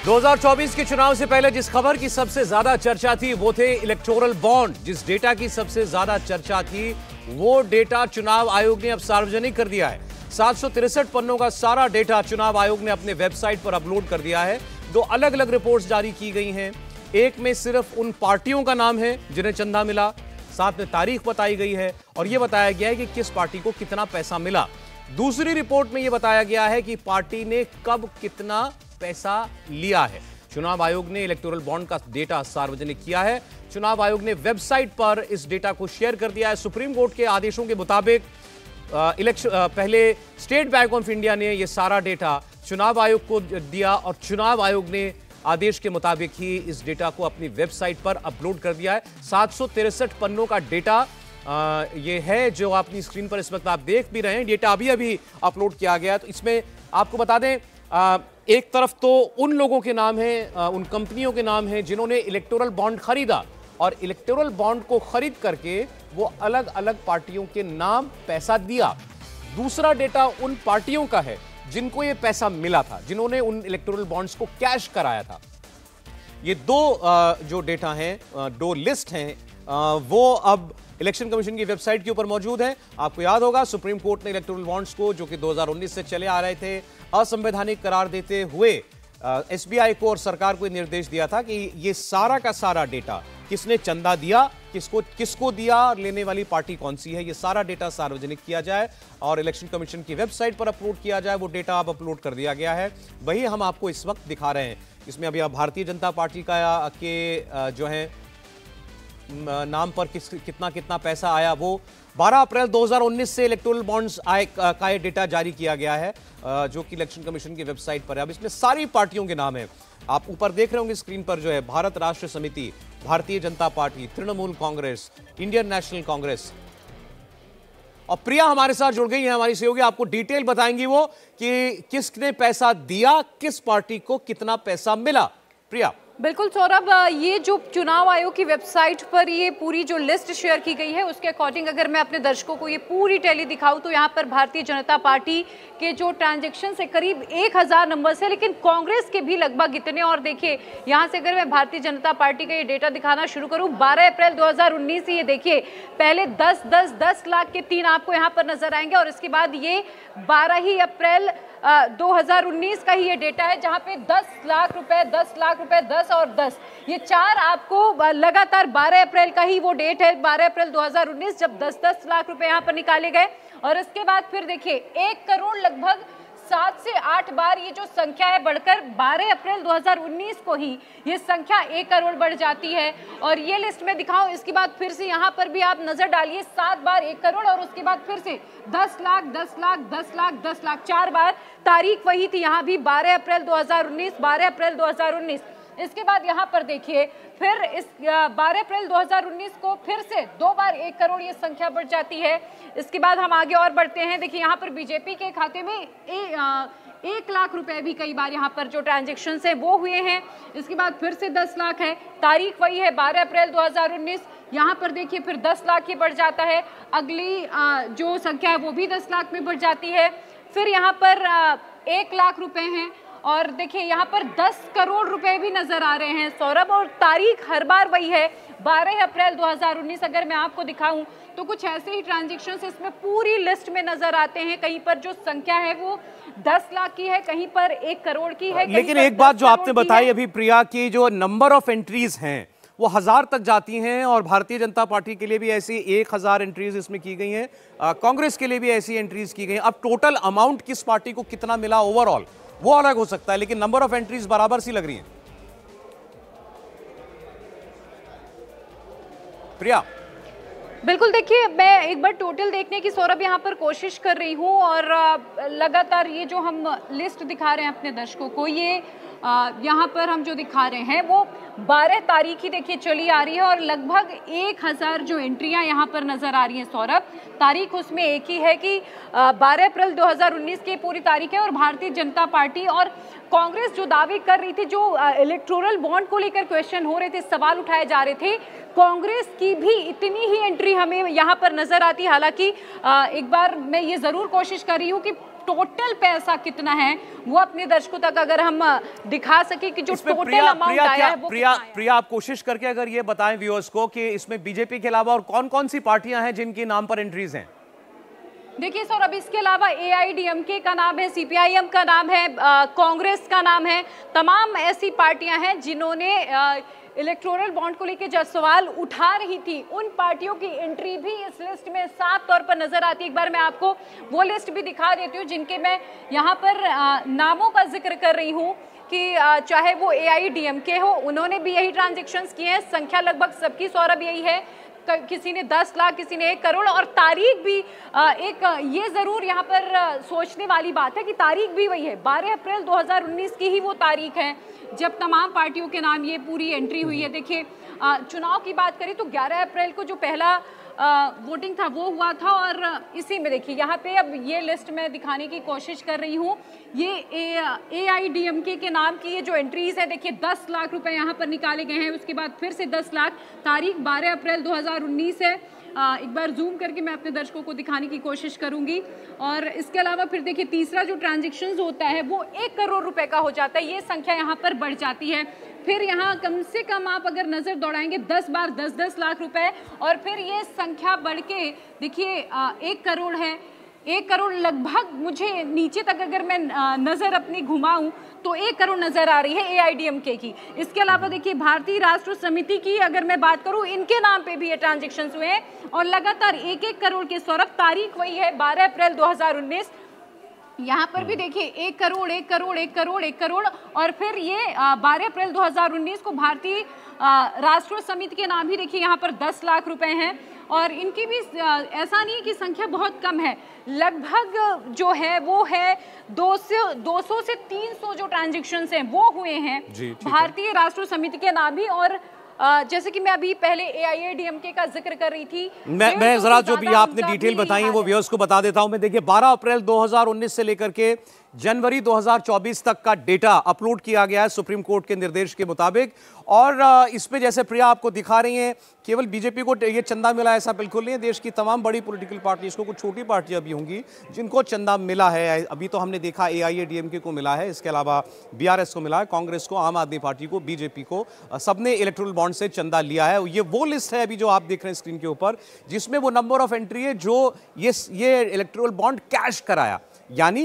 2024 के चुनाव से पहले जिस खबर की सबसे ज्यादा चर्चा थी वो थे इलेक्टोरल बॉन्ड। जिस डेटा की सबसे ज्यादा चर्चा थी वो डेटा चुनाव आयोग ने अब सार्वजनिक कर दिया है। 763 पन्नों का सारा डेटा चुनाव आयोग ने अपने वेबसाइट पर अपलोड कर दिया है। दो अलग अलग रिपोर्ट्स जारी की गई हैं। एक में सिर्फ उन पार्टियों का नाम है जिन्हें चंदा मिला, साथ में तारीख बताई गई है और यह बताया गया है कि किस पार्टी को कितना पैसा मिला। दूसरी रिपोर्ट में यह बताया गया है कि पार्टी ने कब कितना पैसा लिया है। चुनाव आयोग ने इलेक्टोरल बॉन्ड का डेटा सार्वजनिक किया है। चुनाव आयोग ने वेबसाइट पर इस डेटा को शेयर कर दिया है। सुप्रीम कोर्ट के आदेशों के मुताबिक पहले स्टेट बैंक ऑफ इंडिया ने यह सारा डेटा चुनाव आयोग को दिया और चुनाव आयोग ने आदेश के मुताबिक ही इस डेटा को अपनी वेबसाइट पर अपलोड कर दिया है। 763 पन्नों का डेटा ये है जो अपनी स्क्रीन पर इस वक्त आप देख भी रहे हैं। डेटा अभी अपलोड किया गया। तो इसमें आपको बता दें, एक तरफ तो उन लोगों के नाम हैं, उन कंपनियों के नाम हैं जिन्होंने इलेक्टोरल बॉन्ड खरीदा और इलेक्टोरल बॉन्ड को खरीद करके वो अलग अलग पार्टियों के नाम पैसा दिया। दूसरा डेटा उन पार्टियों का है जिनको ये पैसा मिला था, जिन्होंने उन इलेक्टोरल बॉन्ड्स को कैश कराया था। ये दो जो डेटा हैं, दो लिस्ट हैं, वो अब इलेक्शन कमीशन की वेबसाइट के ऊपर मौजूद है। आपको याद होगा सुप्रीम कोर्ट ने इलेक्टोरल बॉन्ड्स को, जो कि 2019 से चले आ रहे थे, असंवैधानिक करार देते हुए एसबीआई को और सरकार को निर्देश दिया था कि ये सारा का सारा डेटा, किसने चंदा दिया, किसको दिया और लेने वाली पार्टी कौन सी है, ये सारा डेटा सार्वजनिक किया जाए और इलेक्शन कमीशन की वेबसाइट पर अपलोड किया जाए। वो डेटा अब अपलोड कर दिया गया है, वही हम आपको इस वक्त दिखा रहे हैं। इसमें अभी भारतीय जनता पार्टी का के जो है नाम पर कितना कितना पैसा आया, वो 12 अप्रैल 2019 से इलेक्टोरल बॉन्ड्स का ये डेटा जारी किया गया है, जो कि इलेक्शन कमीशन की वेबसाइट पर है। अब इसमें सारी पार्टियों के नाम है। आप ऊपर देख रहे होंगे स्क्रीन पर, जो है भारत राष्ट्र Samiti, Bharatiya Janata party, Trinamool Congress, Indian National Congress. और प्रिया हमारे साथ जुड़ गई है, हमारी सहयोगी, आपको डिटेल बताएंगी वो कि किसने पैसा दिया, किस पार्टी को कितना पैसा मिला। प्रिया। बिल्कुल सौरभ, ये जो चुनाव आयोग की वेबसाइट पर ये पूरी जो लिस्ट शेयर की गई है उसके अकॉर्डिंग अगर मैं अपने दर्शकों को ये पूरी टैली दिखाऊं तो यहाँ पर भारतीय जनता पार्टी के जो ट्रांजैक्शन है करीब 1000 नंबर से, लेकिन कांग्रेस के भी लगभग इतने। और देखिए यहाँ से अगर मैं भारतीय जनता पार्टी का ये डेटा दिखाना शुरू करूँ, 12 अप्रैल 2019 से ये देखिए पहले 10 लाख के 3 आपको यहाँ पर नजर आएंगे और इसके बाद ये 12 अप्रैल 2019 का ही ये डेटा है जहां पे 10 लाख रुपए, 10 और 10, ये 4 आपको लगातार 12 अप्रैल का ही वो डेट है, 12 अप्रैल 2019 जब 10 लाख रुपए यहाँ पर निकाले गए। और इसके बाद फिर देखिए 1 करोड़ लगभग 7 से 8 बार ये जो संख्या है बढ़कर 12 अप्रैल 2019 को ही ये संख्या 1 करोड़ बढ़ जाती है। और ये लिस्ट में दिखाऊं, इसके बाद फिर से यहाँ पर भी आप नजर डालिए, 7 बार 1 करोड़ और उसके बाद फिर से 10 लाख, 10 लाख, 10 लाख, 10 लाख, 4 बार। तारीख वही थी यहाँ भी 12 अप्रैल 2019, 12 अप्रैल 2019। इसके बाद यहाँ पर देखिए फिर इस 12 अप्रैल 2019 को फिर से 2 बार 1 करोड़ ये संख्या बढ़ जाती है। इसके बाद हम आगे और बढ़ते हैं। देखिए यहाँ पर बीजेपी के खाते में 1 लाख रुपए भी कई बार यहाँ पर जो ट्रांजेक्शन है वो हुए हैं। इसके बाद फिर से 10 लाख है, तारीख वही है 12 अप्रैल 2019। यहाँ पर देखिए फिर 10 लाख ही बढ़ जाता है, अगली जो संख्या है वो भी 10 लाख में बढ़ जाती है। फिर यहाँ पर 1 लाख रुपए हैं और देखिए यहाँ पर 10 करोड़ रुपए भी नजर आ रहे हैं सौरभ। और तारीख हर बार वही है 12 अप्रैल 2019। अगर मैं आपको दिखाऊं तो कुछ ऐसे ही ट्रांजैक्शंस इसमें पूरी लिस्ट में नजर आते हैं। कहीं पर जो संख्या है वो 10 लाख की है, कहीं पर 1 करोड़ की है। लेकिन एक बात जो आपने बताई अभी प्रिया की, जो नंबर ऑफ एंट्रीज हैं वो 1000 तक जाती हैं और भारतीय जनता पार्टी के लिए भी ऐसी 1000 एंट्रीज इसमें की गई हैं, कांग्रेस के लिए भी ऐसी एंट्रीज की गई हैं। अब टोटल अमाउंट किस पार्टी को कितना मिला ओवरऑल वो अलग हो सकता है, लेकिन नंबर ऑफ एंट्रीज बराबर सी लग रही हैं। प्रिया। बिल्कुल, देखिए मैं एक बार टोटल देखने की सौरभ यहाँ पर कोशिश कर रही हूँ और लगातार ये जो हम लिस्ट दिखा रहे हैं अपने दर्शकों को, ये यहाँ पर हम जो दिखा रहे हैं वो 12 तारीख ही देखिए चली आ रही है और लगभग 1000 जो एंट्रियां यहाँ पर नजर आ रही हैं सौरभ। तारीख उसमें एक ही है कि 12 अप्रैल 2019 की पूरी तारीख है और भारतीय जनता पार्टी और कांग्रेस जो दावे कर रही थी, जो इलेक्टोरल बॉन्ड को लेकर क्वेश्चन हो रहे थे, सवाल उठाए जा रहे थे, कांग्रेस की भी इतनी ही एंट्री हमें यहाँ पर नजर आती। हालांकि एक बार मैं ये जरूर कोशिश कर रही हूँ कि टोटल पैसा कितना है वो अपने दर्शकों तक अगर हम दिखा सके कि जो टोटल अमाउंट आया है वो प्रिया आप कोशिश करके अगर ये बताएं व्यूअर्स को कि इसमें बीजेपी के अलावा और कौन कौन सी पार्टियां हैं जिनके नाम पर एंट्रीज हैं। देखिए सर, अब इसके अलावा AIDMK का नाम है, CPIM का नाम है, कांग्रेस का नाम है। तमाम ऐसी पार्टियां हैं जिन्होंने इलेक्टोरल बॉन्ड को लेकर जब सवाल उठा रही थी, उन पार्टियों की एंट्री भी इस लिस्ट में साफ तौर पर नजर आती है। एक बार मैं आपको वो लिस्ट भी दिखा देती हूँ जिनके मैं यहाँ पर नामों का जिक्र कर रही हूँ कि चाहे वो AIDMK हो, उन्होंने भी यही ट्रांजेक्शन्स किए हैं। संख्या लगभग सबकी सौरभ यही है, किसी ने 10 लाख, किसी ने 1 करोड़। और तारीख भी एक ये जरूर यहाँ पर सोचने वाली बात है कि तारीख भी वही है, 12 अप्रैल 2019 की ही वो तारीख है जब तमाम पार्टियों के नाम ये पूरी एंट्री हुई है। देखिए चुनाव की बात करें तो 11 अप्रैल को जो पहला वोटिंग था वो हुआ था, और इसी में देखिए यहाँ पे अब ये लिस्ट में दिखाने की कोशिश कर रही हूँ। ये AIDMK के नाम की ये जो एंट्रीज है, देखिए 10 लाख रुपए यहाँ पर निकाले गए हैं, उसके बाद फिर से 10 लाख, तारीख 12 अप्रैल 2019 है। एक बार जूम करके मैं अपने दर्शकों को दिखाने की कोशिश करूंगी। और इसके अलावा फिर देखिए तीसरा जो ट्रांजेक्शन्स होता है वो 1 करोड़ रुपए का हो जाता है, ये संख्या यहाँ पर बढ़ जाती है। फिर यहाँ कम से कम आप अगर नजर दौड़ाएंगे 10 बार 10-10 लाख रुपए, और फिर ये संख्या बढ़ के देखिए 1 करोड़ है। 1 करोड़ लगभग, मुझे नीचे तक अगर मैं नजर अपनी घुमाऊं तो 1 करोड़ नजर आ रही है AIDMK की। इसके अलावा देखिए भारतीय राष्ट्र समिति की अगर मैं बात करूं, इनके नाम पे भी ये ट्रांजेक्शन हुए हैं, और लगातार 1-1 करोड़ के सौरभ, तारीख वही है 12 अप्रैल 2019। यहाँ पर भी देखिए 1 करोड़ 1 करोड़ 1 करोड़ 1 करोड़, और फिर ये 12 अप्रैल 2019 को भारतीय राष्ट्र समिति के नाम ही देखिए यहाँ पर 10 लाख रुपए हैं। और इनकी भी ऐसा नहीं है कि संख्या बहुत कम है, लगभग जो है वो है 200 से 300 जो ट्रांजेक्शन्स हैं वो हुए हैं भारतीय राष्ट्र समिति के नाम ही। और जैसे कि मैं अभी पहले AIDMK का जिक्र कर रही थी, मैं जरा जो भी आपने डिटेल बताई वो व्यूअर्स को बता देता हूं। मैं देखिए 12 अप्रैल 2019 से लेकर के जनवरी 2024 तक का डेटा अपलोड किया गया है सुप्रीम कोर्ट के निर्देश के मुताबिक। और इस पे जैसे प्रिया आपको दिखा रही हैं, केवल बीजेपी को ये चंदा मिला है ऐसा बिल्कुल नहीं है। देश की तमाम बड़ी पॉलिटिकल पार्टीज को, कुछ छोटी पार्टियां भी होंगी जिनको चंदा मिला है। अभी तो हमने देखा AIADMK को मिला है, इसके अलावा BRS को मिला है, कांग्रेस को, आम आदमी पार्टी को, बीजेपी को, सबने इलेक्टोरल बॉन्ड से चंदा लिया है। ये वो लिस्ट है अभी जो आप देख रहे हैं स्क्रीन के ऊपर, जिसमें वो नंबर ऑफ एंट्री है जो ये इलेक्टोरल बॉन्ड कैश कराया, यानी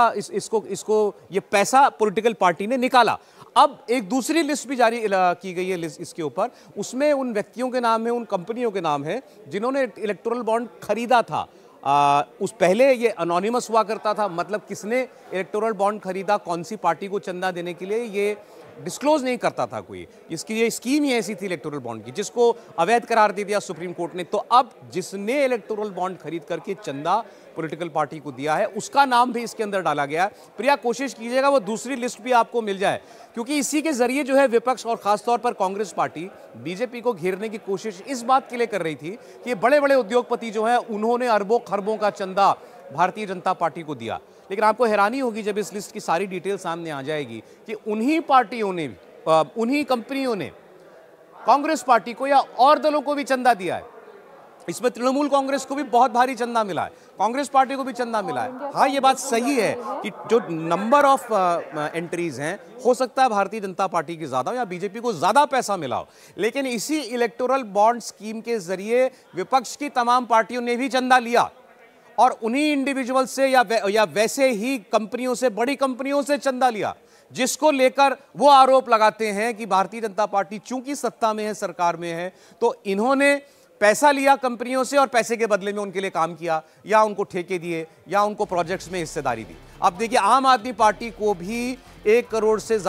इसको ये पैसा पॉलिटिकल पार्टी ने निकाला। अब एक दूसरी लिस्ट भी जारी की गई है लिस्ट इसके ऊपर, उसमें उन व्यक्तियों के नाम है, उन कंपनियों के नाम है जिन्होंने इलेक्टोरल बॉन्ड खरीदा था। उस पहले ये अनोनिमस हुआ करता था, मतलब किसने इलेक्टोरल बॉन्ड खरीदा, कौन सी पार्टी को चंदा देने के लिए, ये डिस्क्लोज नहीं करता था कोई। इसकी ये स्कीम ही ऐसी थी इलेक्टोरल बॉन्ड की, जिसको अवैध करार दे दिया सुप्रीम कोर्ट ने। तो अब जिसने इलेक्टोरल बॉन्ड खरीद करके चंदा पॉलिटिकल पार्टी को दिया है, उसका नाम भी इसके अंदर डाला गया है। प्रिया कोशिश कीजिएगा वो दूसरी लिस्ट भी आपको मिल जाए, क्योंकि इसी के जरिए जो है विपक्ष और खासतौर पर कांग्रेस पार्टी बीजेपी को घेरने की कोशिश इस बात के लिए कर रही थी कि बड़े बड़े उद्योगपति जो है उन्होंने अरबों खरबों का चंदा भारतीय जनता पार्टी को दिया। लेकिन आपको हैरानी होगी जब इस लिस्ट की सारी डिटेल सामने आ जाएगी कि उन्हीं पार्टियों ने, उन्हीं कंपनियों ने कांग्रेस पार्टी को या और दलों को भी चंदा दिया है। इसमें तृणमूल कांग्रेस को भी बहुत भारी चंदा मिला है, कांग्रेस पार्टी को भी चंदा मिला है। हाँ, ये बात सही है कि जो नंबर ऑफ एंट्रीज हैं, हो सकता है भारतीय जनता पार्टी की ज्यादा हो या बीजेपी को ज्यादा पैसा मिला हो, लेकिन इसी इलेक्टोरल बॉन्ड स्कीम के जरिए विपक्ष की तमाम पार्टियों ने भी चंदा लिया और उन्हीं इंडिविजुअल से या वैसे ही कंपनियों से, बड़ी कंपनियों से चंदा लिया, जिसको लेकर वो आरोप लगाते हैं कि भारतीय जनता पार्टी चूंकि सत्ता में है, सरकार में है, तो इन्होंने पैसा लिया कंपनियों से और पैसे के बदले में उनके लिए काम किया, या उनको ठेके दिए, या उनको प्रोजेक्ट्स में हिस्सेदारी दी। अब देखिए आम आदमी पार्टी को भी 1 करोड़ से